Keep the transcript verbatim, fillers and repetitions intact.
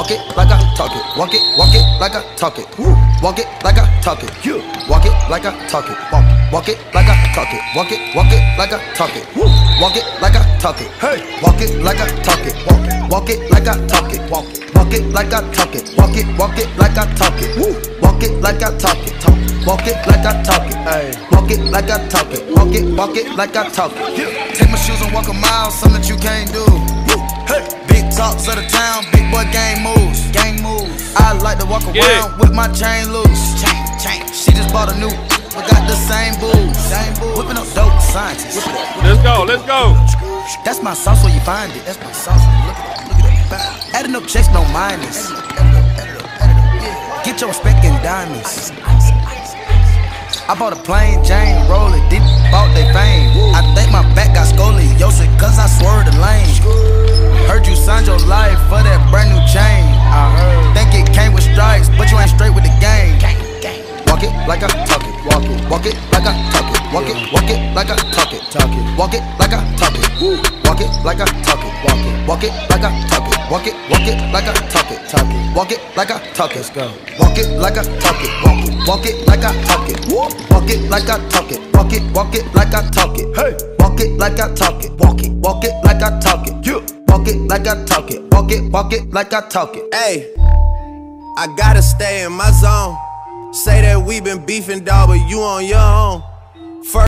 Walk it like I talk it. Walk it, walk it like I talk it. Walk it like I talk it. Walk it like I talk it. Walk it, walk it like I talk it. Walk it, walk it like I talk it. Walk it like I talk it. Hey, walk it like I talk it. Walk it, walk it like I talk it. Walk it, walk it like I talk it. Walk it, walk it like I talk it. Walk it like I talk it. Walk it like I talk it. Hey, walk it like I talk it. Walk it, walk it like I talk it. Take my shoes and walk a mile, something that you can't do. Hey, big talks of the town, big boy gang moves. Gang moves. I like to walk around yeah. with my chain loose. Chain, chain. She just bought a new, but got the same booze. Same booze. Whipping up dope scientists. Let's go, let's go. That's my sauce where you find it. That's my sauce. Look at that, look at that. Adding up checks, no minus. Get your respect in diamonds. I bought a plain Jane, roll it, didn't bought they fame. I think my back got scoliosis, cause I swerved the lane. Heard you signed your life for that brand new chain. I heard. Think it came with strikes, but you ain't straight with the game. Walk it like I talk it. Walk it, walk it like I talk it. Walk it, walk it like I talk it. Talk it, walk it like I talk it. Walk it like I talk it. Walk it, walk it like I talk it. Walk it, walk it like I talk it. Talk it, walk it like I talk it. Let's go. Walk it like I talk it. Walk it, walk it like I talk it. Walk it like I talk it. Walk it, walk it like I talk it. Hey, walk it like I talk it. Walk it, walk it like I talk it. Yeah. Walk it like I talk it. Walk it, walk it like I talk it. Hey, I gotta stay in my zone. Say that we been beefing, dawg, but you on your own.